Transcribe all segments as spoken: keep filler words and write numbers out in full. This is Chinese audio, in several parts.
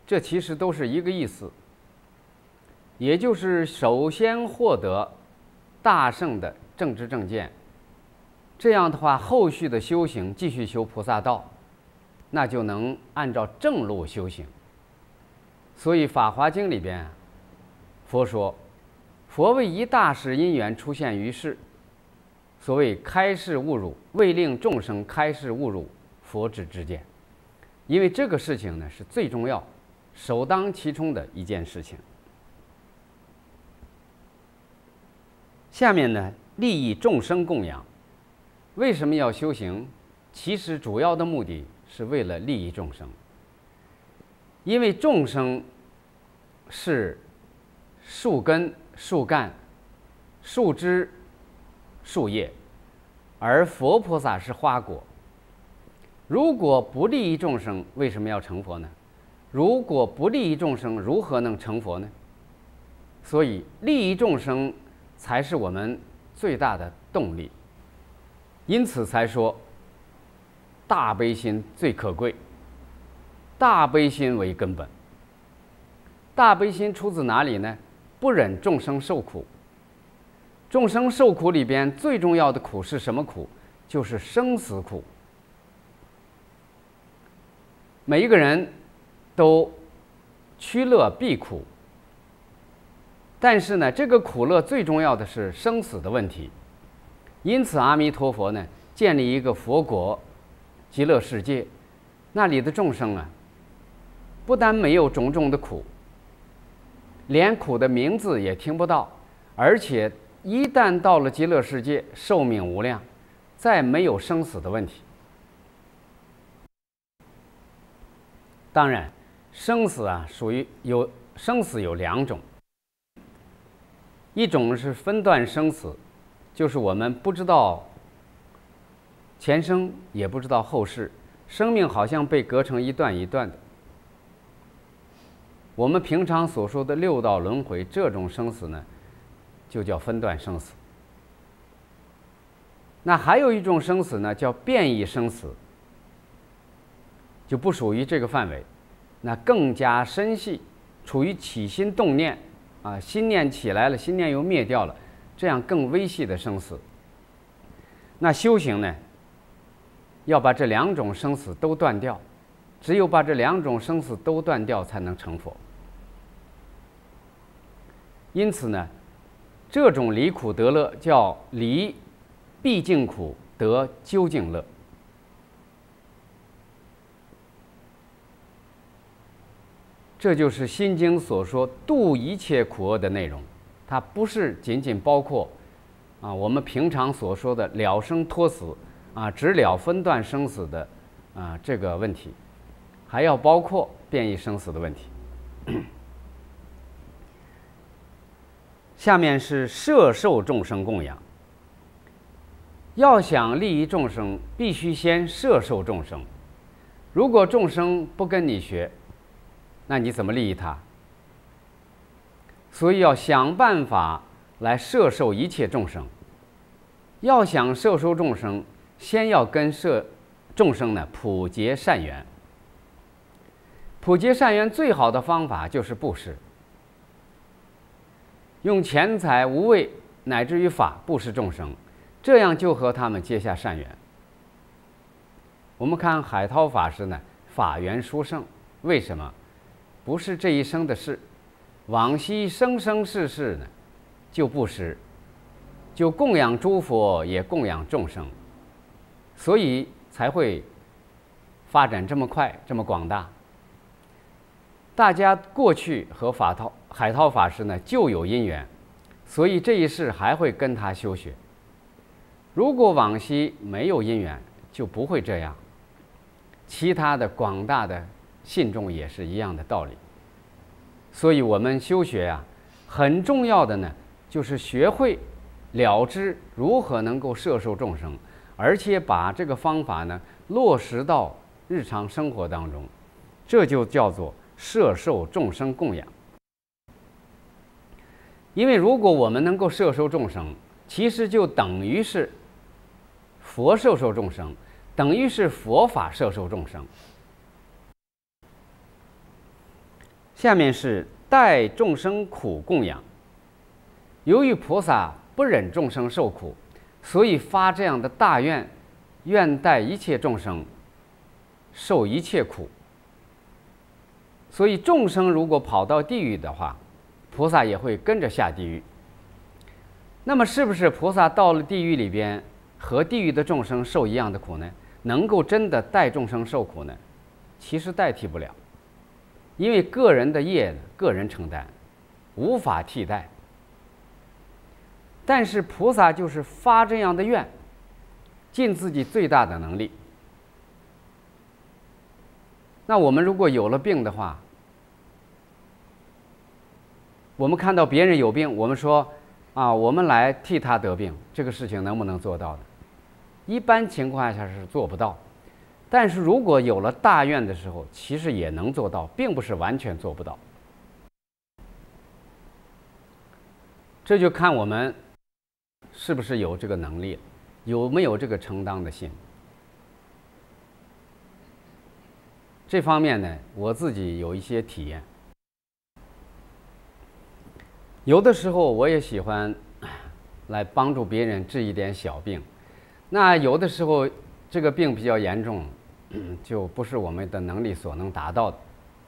这其实都是一个意思，也就是首先获得大圣的正知正见，这样的话，后续的修行继续修菩萨道，那就能按照正路修行。所以《法华经》里边，佛说，佛为一大事因缘出现于世，所谓开示悟入，为令众生开示悟入佛之知见。因为这个事情呢是最重要、首当其冲的一件事情。下面呢，利益众生供养。为什么要修行？其实主要的目的是为了利益众生，因为众生是树根、树干、树枝、树叶，而佛菩萨是花果。如果不利益众生，为什么要成佛呢？如果不利益众生，如何能成佛呢？所以利益众生才是我们最大的动力。因此才说大悲心最可贵，大悲心为根本。大悲心出自哪里呢？不忍众生受苦。众生受苦里边最重要的苦是什么苦？就是生死苦。每一个人都趋乐避苦，但是呢，这个苦乐最重要的是生死的问题。因此，阿弥陀佛呢，建立一个佛国、极乐世界，那里的众生啊，不但没有种种的苦，连苦的名字也听不到，而且一旦到了极乐世界，寿命无量，再没有生死的问题。当然，生死啊，属于有生死有两种，一种是分段生死，就是我们不知道前生，也不知道后世，生命好像被隔成一段一段的。我们平常所说的六道轮回，这种生死呢，就叫分段生死。那还有一种生死呢，叫变异生死，就不属于这个范围，那更加深细，处于起心动念啊，心念起来了，心念又灭掉了，这样更微细的生死。那修行呢，要把这两种生死都断掉，只有把这两种生死都断掉，才能成佛。因此呢，这种离苦得乐叫离毕竟苦，得究竟乐。这就是《心经》所说度一切苦厄的内容，它不是仅仅包括啊我们平常所说的了生脱死啊，只了分段生死的啊这个问题，还要包括变异生死的问题。下面是摄受众生供养。要想利益众生，必须先摄受众生。如果众生不跟你学，那你怎么利益他？所以要想办法来摄受一切众生。要想摄受众生，先要跟摄众生呢普结善缘。普结善缘最好的方法就是布施，用钱财、无畏乃至于法布施众生，这样就和他们结下善缘。我们看海涛法师呢，法缘殊胜，为什么？不是这一生的事，往昔生生世世呢，就布施，就供养诸佛，也供养众生，所以才会发展这么快，这么广大。大家过去和法涛海涛法师呢就有因缘，所以这一世还会跟他修学。如果往昔没有因缘，就不会这样。其他的广大的信众也是一样的道理。所以我们修学呀、啊，很重要的呢，就是学会了知如何能够摄受众生，而且把这个方法呢落实到日常生活当中，这就叫做摄受众生供养。因为如果我们能够摄受众生，其实就等于是佛摄受众生，等于是佛法摄受众生。 下面是代众生苦供养。由于菩萨不忍众生受苦，所以发这样的大愿，愿代一切众生受一切苦。所以众生如果跑到地狱的话，菩萨也会跟着下地狱。那么是不是菩萨到了地狱里边，和地狱的众生受一样的苦呢？能够真的代众生受苦呢？其实代替不了，因为个人的业个人承担，无法替代。但是菩萨就是发这样的愿，尽自己最大的能力。那我们如果有了病的话，我们看到别人有病，我们说啊，我们来替他得病，这个事情能不能做到的？一般情况下是做不到。但是如果有了大愿的时候，其实也能做到，并不是完全做不到。这就看我们是不是有这个能力，有没有这个承担的心。这方面呢，我自己有一些体验。有的时候我也喜欢来帮助别人治一点小病，那有的时候这个病比较严重，就不是我们的能力所能达到的。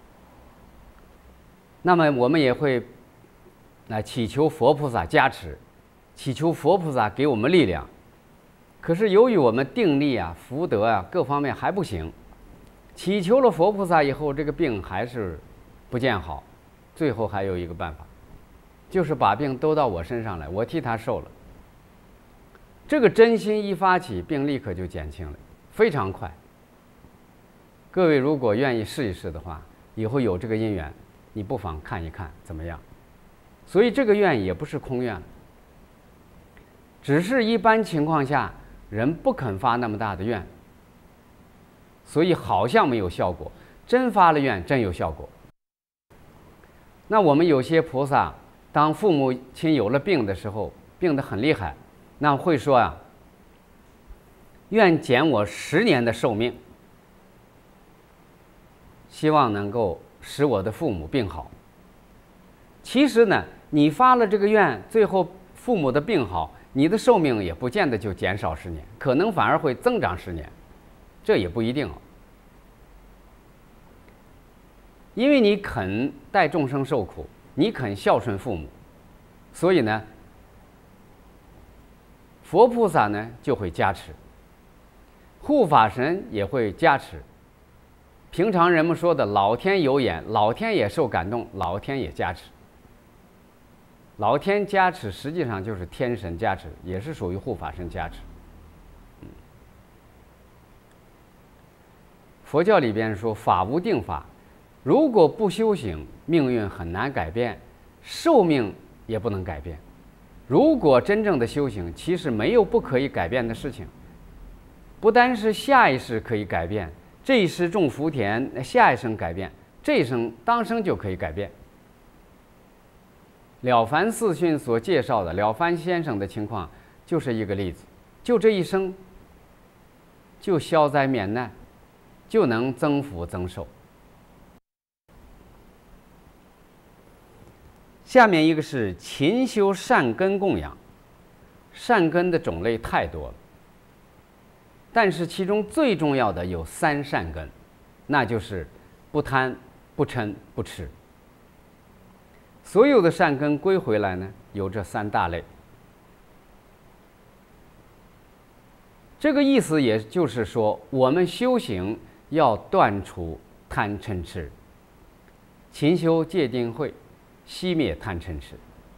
那么我们也会来祈求佛菩萨加持，祈求佛菩萨给我们力量。可是由于我们定力啊、福德啊各方面还不行，祈求了佛菩萨以后，这个病还是不见好。最后还有一个办法，就是把病都到我身上来，我替他受了。这个真心一发起，病立刻就减轻了，非常快。各位如果愿意试一试的话，以后有这个因缘，你不妨看一看怎么样。所以这个愿也不是空愿，只是一般情况下人不肯发那么大的愿，所以好像没有效果。真发了愿，真有效果。那我们有些菩萨，当父母亲有了病的时候，病得很厉害，那会说啊，愿减我十年的寿命，希望能够使我的父母病好。其实呢，你发了这个愿，最后父母的病好，你的寿命也不见得就减少十年，可能反而会增长十年，这也不一定哦。因为你肯代众生受苦，你肯孝顺父母，所以呢，佛菩萨呢就会加持，护法神也会加持。平常人们说的老天有眼，老天也受感动，老天也加持。老天加持实际上就是天神加持，也是属于护法神加持。佛教里边说法无定法，如果不修行，命运很难改变，寿命也不能改变。如果真正的修行，其实没有不可以改变的事情，不单是下一世可以改变，这一世种福田，下一生改变，这一生当生就可以改变。了凡四训所介绍的了凡先生的情况就是一个例子，就这一生就消灾免难，就能增福增寿。下面一个是勤修善根供养。善根的种类太多了，但是其中最重要的有三善根，那就是不贪、不嗔、不痴。所有的善根归回来呢，有这三大类。这个意思也就是说，我们修行要断除贪嗔痴，勤修戒定慧，熄灭贪嗔痴。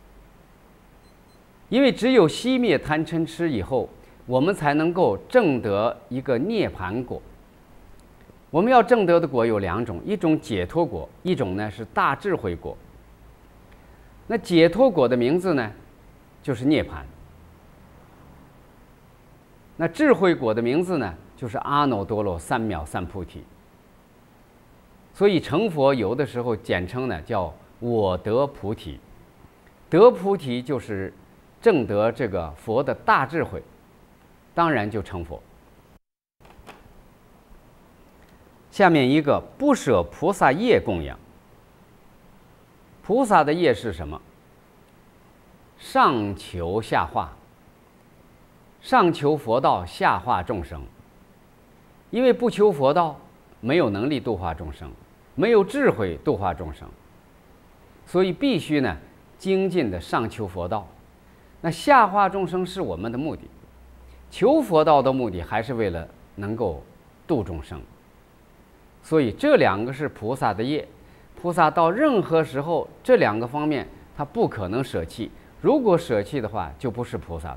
因为只有熄灭贪嗔痴以后，我们才能够证得一个涅槃果。我们要证得的果有两种，一种解脱果，一种呢是大智慧果。那解脱果的名字呢，就是涅槃。那智慧果的名字呢，就是阿耨多罗三藐三菩提。所以成佛有的时候简称呢叫我得菩提，得菩提就是证得这个佛的大智慧，当然就成佛。下面一个不舍菩萨业供养。 菩萨的业是什么？上求下化，上求佛道，下化众生。因为不求佛道，没有能力度化众生，没有智慧度化众生，所以必须呢精进的上求佛道。那下化众生是我们的目的，求佛道的目的还是为了能够度众生。所以这两个是菩萨的业，菩萨到任何时候这两个方面他不可能舍弃，如果舍弃的话就不是菩萨了。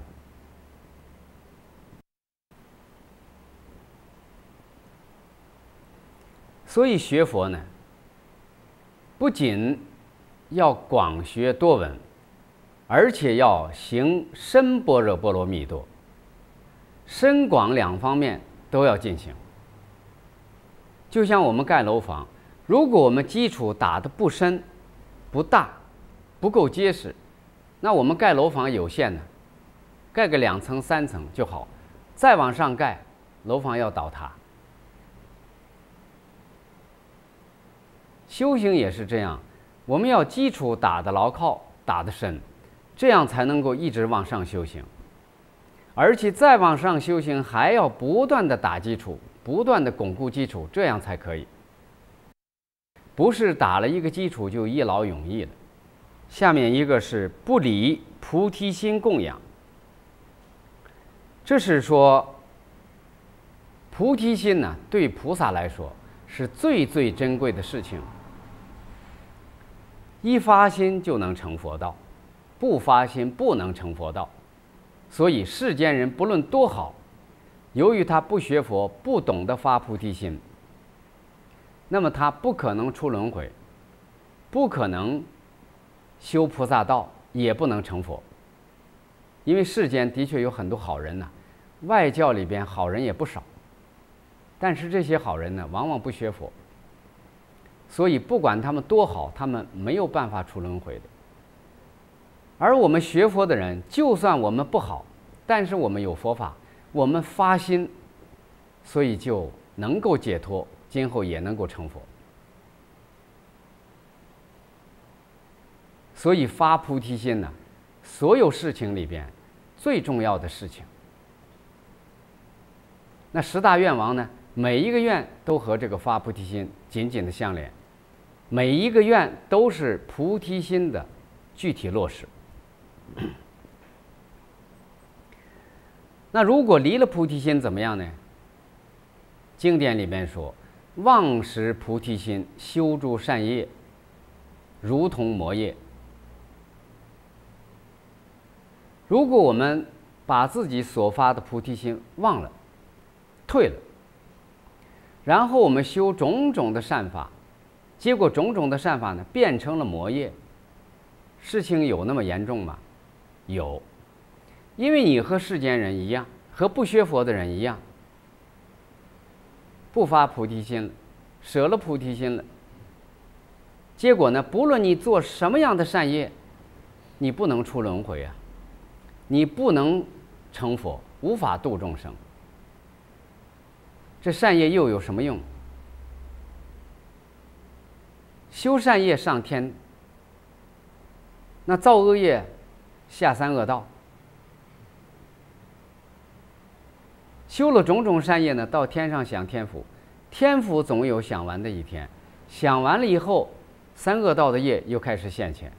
所以学佛呢，不仅要广学多闻，而且要行深般若波罗蜜多，深广两方面都要进行。就像我们盖楼房，如果我们基础打得不深、不大、不够结实，那我们盖楼房有限呢，盖个两层、三层就好，再往上盖，楼房要倒塌。修行也是这样，我们要基础打得牢靠，打得深，这样才能够一直往上修行。而且再往上修行，还要不断的打基础，不断的巩固基础，这样才可以。不是打了一个基础就一劳永逸了。下面一个是不离菩提心供养，这是说菩提心呢，对菩萨来说是最最珍贵的事情。一发心就能成佛道，不发心不能成佛道。所以世间人不论多好，由于他不学佛，不懂得发菩提心，那么他不可能出轮回，不可能修菩萨道，也不能成佛。因为世间的确有很多好人呢、啊，外教里边好人也不少，但是这些好人呢，往往不学佛，所以不管他们多好，他们没有办法出轮回的。而我们学佛的人，就算我们不好，但是我们有佛法，我们发心，所以就能够解脱，今后也能够成佛。所以发菩提心呢，所有事情里边最重要的事情。那十大愿王呢，每一个愿都和这个发菩提心紧紧的相连，每一个愿都是菩提心的具体落实。那如果离了菩提心怎么样呢？经典里面说，忘失菩提心，修诸善业，如同魔业。如果我们把自己所发的菩提心忘了、退了，然后我们修种种的善法，结果种种的善法呢变成了魔业，事情有那么严重吗？有，因为你和世间人一样，和不学佛的人一样，不发菩提心了，舍了菩提心了，结果呢，不论你做什么样的善业，你不能出轮回啊，你不能成佛，无法度众生。这善业又有什么用？修善业上天，那造恶业下三恶道。修了种种善业呢，到天上享天福，天福总有享完的一天，享完了以后，三恶道的业又开始现前。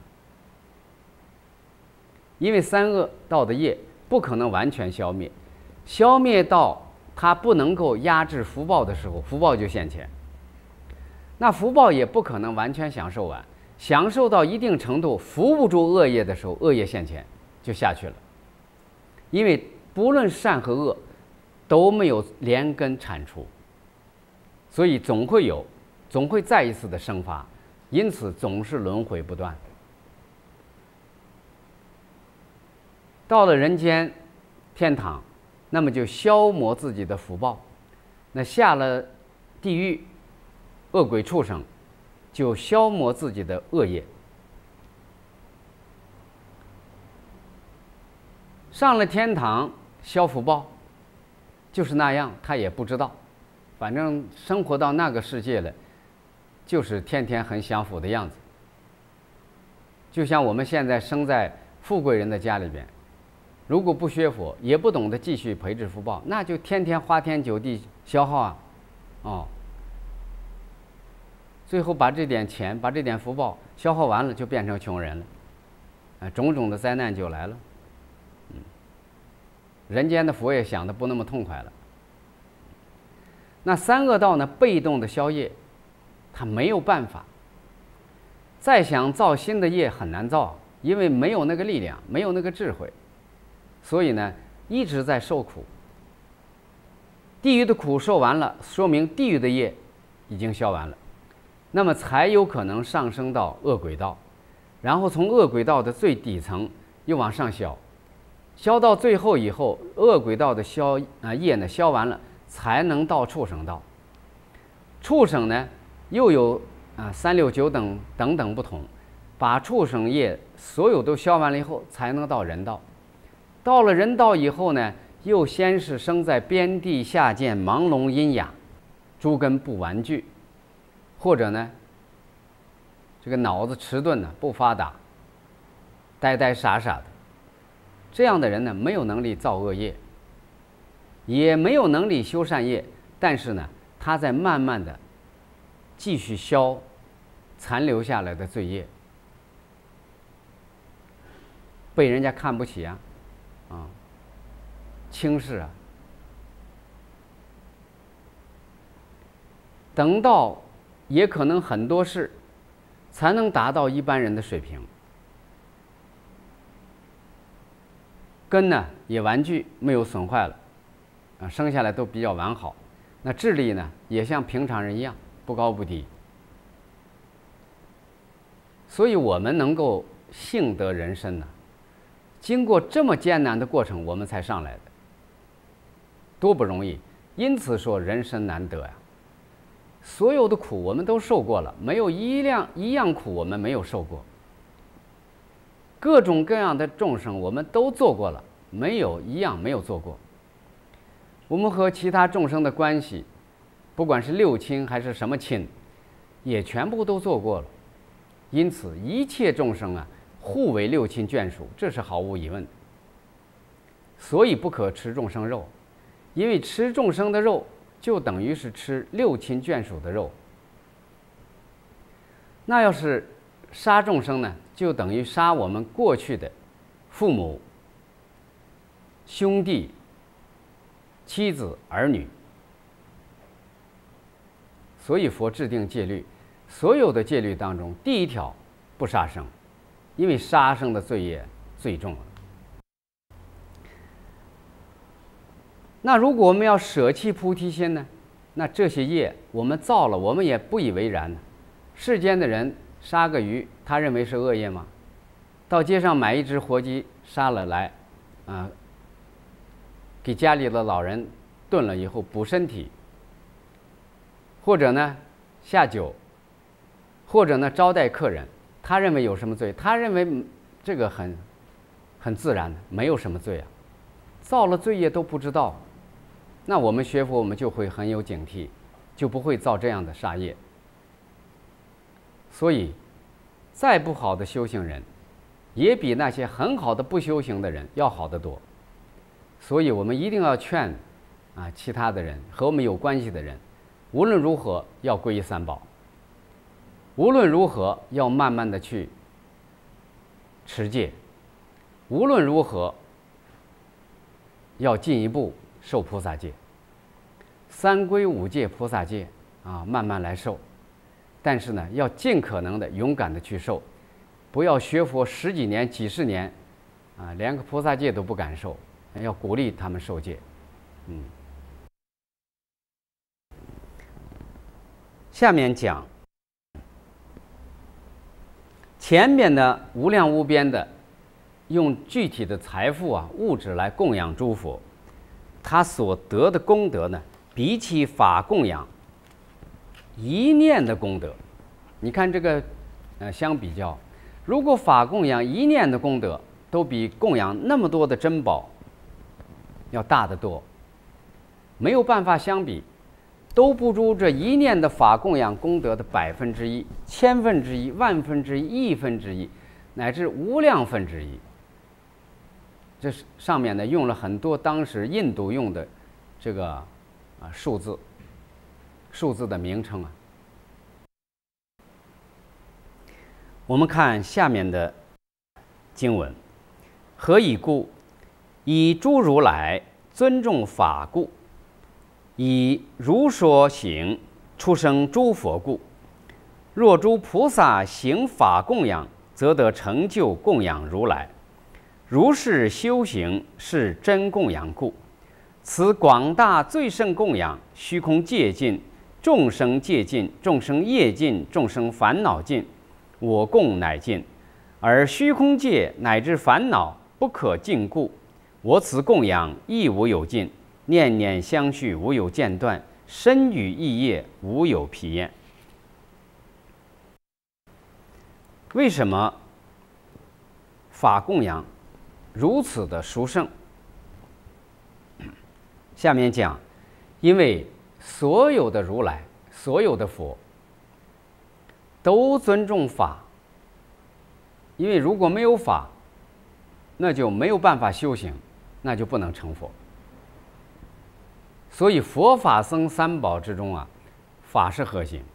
因为三恶道的业不可能完全消灭，消灭到它不能够压制福报的时候，福报就现前。那福报也不可能完全享受完，享受到一定程度扶不住恶业的时候，恶业现前就下去了。因为不论善和恶都没有连根铲除，所以总会有，总会再一次的生发，因此总是轮回不断。到了人间天堂，那么就消磨自己的福报，那下了地狱恶鬼畜生就消磨自己的恶业，上了天堂消福报，就是那样，他也不知道，反正生活到那个世界了，就是天天很享福的样子。 就像我们现在生在富贵人的家里边，如果不学佛，也不懂得继续培植福报，那就天天花天酒地消耗啊，哦，最后把这点钱，把这点福报消耗完了，就变成穷人了，啊，种种的灾难就来了。嗯，人间的佛也想的不那么痛快了。那三恶道呢，被动的消业，他没有办法，再想造新的业很难造，因为没有那个力量，没有那个智慧，所以呢，一直在受苦。地狱的苦受完了，说明地狱的业已经消完了，那么才有可能上升到恶鬼道，然后从恶鬼道的最底层又往上消，消到最后以后，恶鬼道的消啊业呢消完了，才能到畜生道。畜生呢又有啊三六九等等等不同，把畜生业所有都消完了以后，才能到人道。到了人道以后呢，又先是生在边地下贱盲聋阴哑，诸根不完具，或者呢这个脑子迟钝呢不发达，呆呆傻傻的，这样的人呢没有能力造恶业，也没有能力修善业，但是呢他在慢慢的继续消残留下来的罪业，被人家看不起啊，啊，轻视啊。等到也可能很多事才能达到一般人的水平，根呢也完具，没有损坏了，啊，生下来都比较完好。那智力呢也像平常人一样，不高不低。所以我们能够幸得人身呢，经过这么艰难的过程，我们才上来的，多不容易。因此说人生难得呀。所有的苦我们都受过了，没有一样一样苦我们没有受过。各种各样的众生我们都做过了，没有一样没有做过。我们和其他众生的关系，不管是六亲还是什么亲，也全部都做过了。因此一切众生啊，互为六亲眷属，这是毫无疑问的。所以不可吃众生肉，因为吃众生的肉就等于是吃六亲眷属的肉。那要是杀众生呢，就等于杀我们过去的父母、兄弟、妻子、儿女。所以佛制定戒律，所有的戒律当中，第一条不杀生，因为杀生的罪业最重了。那如果我们要舍弃菩提心呢，那这些业我们造了，我们也不以为然。世间的人杀个鱼，他认为是恶业吗？到街上买一只活鸡杀了来，啊，给家里的老人炖了以后补身体，或者呢下酒，或者呢招待客人，他认为有什么罪？他认为这个很很自然，没有什么罪啊。造了罪业都不知道，那我们学佛我们就会很有警惕，就不会造这样的杀业。所以再不好的修行人，也比那些很好的不修行的人要好得多。所以我们一定要劝啊其他的人和我们有关系的人，无论如何要皈依三宝，无论如何要慢慢的去持戒，无论如何要进一步受菩萨戒，三皈五戒菩萨戒啊，慢慢来受。但是呢，要尽可能的勇敢的去受，不要学佛十几年、几十年，啊，连个菩萨戒都不敢受，要鼓励他们受戒。嗯，下面讲前面的无量无边的，用具体的财富啊、物质来供养诸佛，他所得的功德呢，比起法供养一念的功德，你看这个呃相比较，如果法供养一念的功德都比供养那么多的珍宝要大得多，没有办法相比，都不如这一念的法供养功德的百分之一、千分之一、万分之一、亿分之一， 乃至无量分之一。这是上面呢用了很多当时印度用的这个啊数字，数字的名称啊。我们看下面的经文：何以故？以诸如来尊重法故，以如说行出生诸佛故。若诸菩萨行法供养，则得成就供养如来。如是修行是真供养故。此广大最胜供养，虚空界尽，众生界尽，众生业尽，众生烦恼尽，我供乃尽。而虚空界乃至烦恼不可尽故，我此供养亦无有尽，念念相续无有间断，身语意业无有疲厌。为什么法供养如此的殊胜？下面讲，因为所有的如来，所有的佛都尊重法，因为如果没有法，那就没有办法修行，那就不能成佛。所以佛法僧三宝之中啊，法是核心。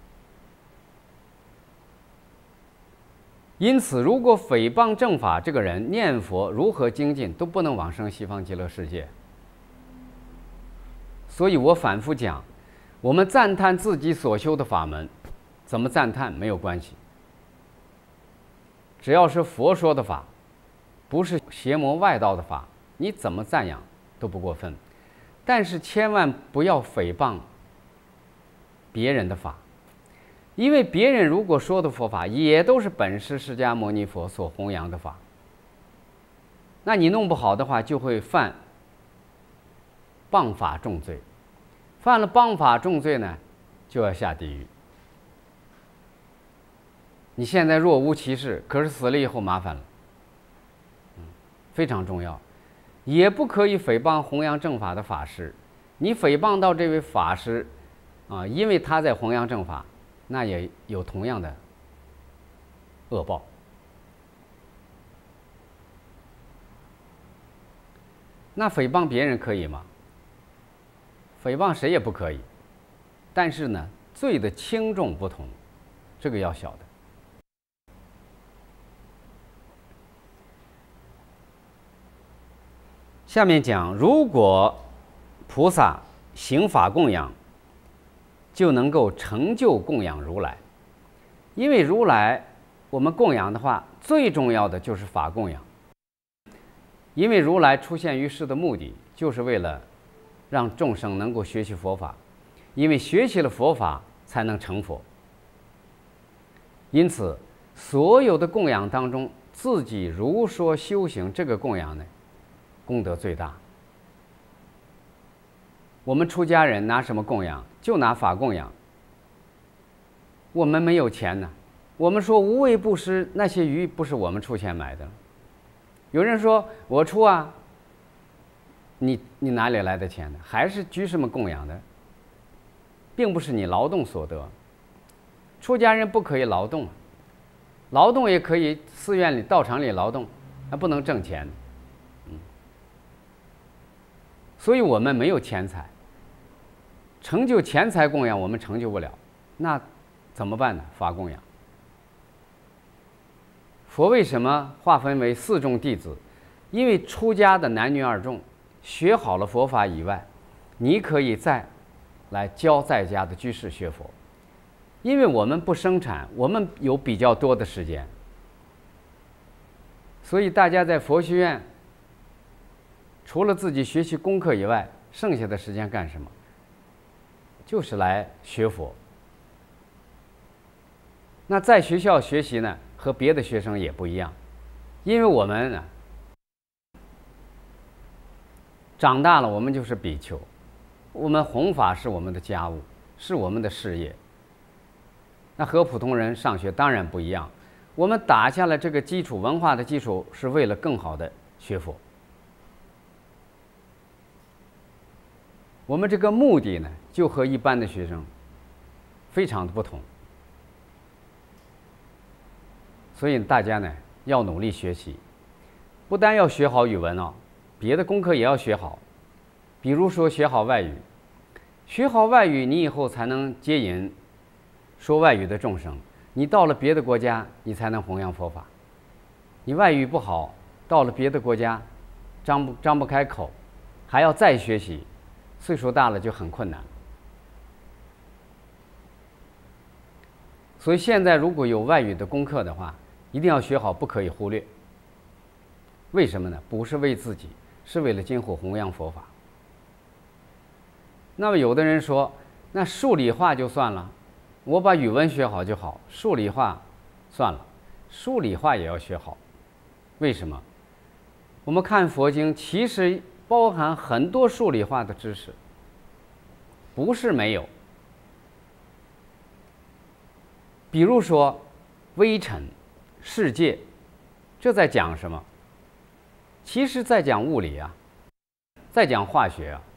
因此，如果诽谤正法，这个人念佛如何精进，都不能往生西方极乐世界。所以我反复讲，我们赞叹自己所修的法门，怎么赞叹没有关系，只要是佛说的法，不是邪魔外道的法，你怎么赞扬都不过分。但是千万不要诽谤别人的法。因为别人如果说的佛法也都是本师释迦牟尼佛所弘扬的法，那你弄不好的话，就会犯谤法重罪。犯了谤法重罪呢，就要下地狱。你现在若无其事，可是死了以后麻烦了，嗯，非常重要。也不可以诽谤弘扬正法的法师。你诽谤到这位法师啊，因为他在弘扬正法，那也有同样的恶报。那诽谤别人可以吗？诽谤谁也不可以，但是呢，罪的轻重不同，这个要晓得。下面讲，如果菩萨行法供养，就能够成就供养如来。因为如来我们供养的话，最重要的就是法供养。因为如来出现于世的目的，就是为了让众生能够学习佛法，因为学习了佛法才能成佛。因此所有的供养当中，自己如说修行这个供养呢，功德最大。我们出家人拿什么供养？就拿法供养。我们没有钱呢，我们说无畏布施，那些鱼不是我们出钱买的。有人说我出啊，你你哪里来的钱呢？还是居士们供养的，并不是你劳动所得。出家人不可以劳动，劳动也可以寺院里道场里劳动，那不能挣钱。嗯，所以我们没有钱财，成就钱财供养我们成就不了，那怎么办呢？法供养。佛为什么划分为四众弟子？因为出家的男女二众学好了佛法以外，你可以再来教在家的居士学佛。因为我们不生产，我们有比较多的时间，所以大家在佛学院除了自己学习功课以外，剩下的时间干什么？就是来学佛。那在学校学习呢，和别的学生也不一样，因为我们呢长大了，我们就是比丘，我们弘法是我们的家务，是我们的事业。那和普通人上学当然不一样，我们打下了这个基础，文化的基础，是为了更好的学佛。我们这个目的呢，就和一般的学生非常的不同。所以大家呢要努力学习，不但要学好语文哦，别的功课也要学好。比如说学好外语，学好外语，你以后才能接引说外语的众生。你到了别的国家，你才能弘扬佛法。你外语不好，到了别的国家，张不张不开口，还要再学习，岁数大了就很困难。所以现在如果有外语的功课的话，一定要学好，不可以忽略。为什么呢？不是为自己，是为了今后弘扬佛法。那么有的人说，那数理化就算了，我把语文学好就好，数理化算了，数理化也要学好。为什么？我们看佛经，其实包含很多数理化的知识，不是没有。比如说微尘、世界，这在讲什么？其实在讲物理啊，在讲化学啊。